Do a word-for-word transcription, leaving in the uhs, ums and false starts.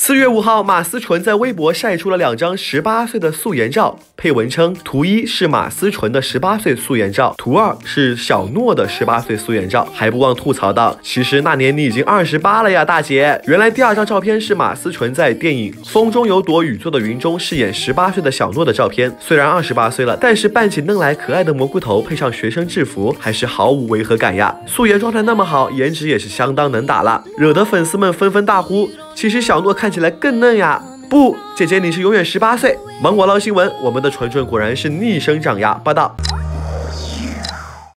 四月五号，马思纯在微博晒出了两张十八岁的素颜照，配文称：图一是马思纯的十八岁素颜照，图二是小诺的十八岁素颜照，还不忘吐槽道：其实那年你已经二十八了呀，大姐。原来第二张照片是马思纯在电影《风中有朵雨做的云》中饰演十八岁的小诺的照片。虽然二十八岁了，但是扮起嫩来可爱的蘑菇头，配上学生制服，还是毫无违和感呀。素颜状态那么好，颜值也是相当能打了，惹得粉丝们纷纷大呼：其实小诺看起来更嫩呀！不，姐姐你是永远十八岁。芒果捞新闻，我们的纯纯果然是逆生长呀！报道。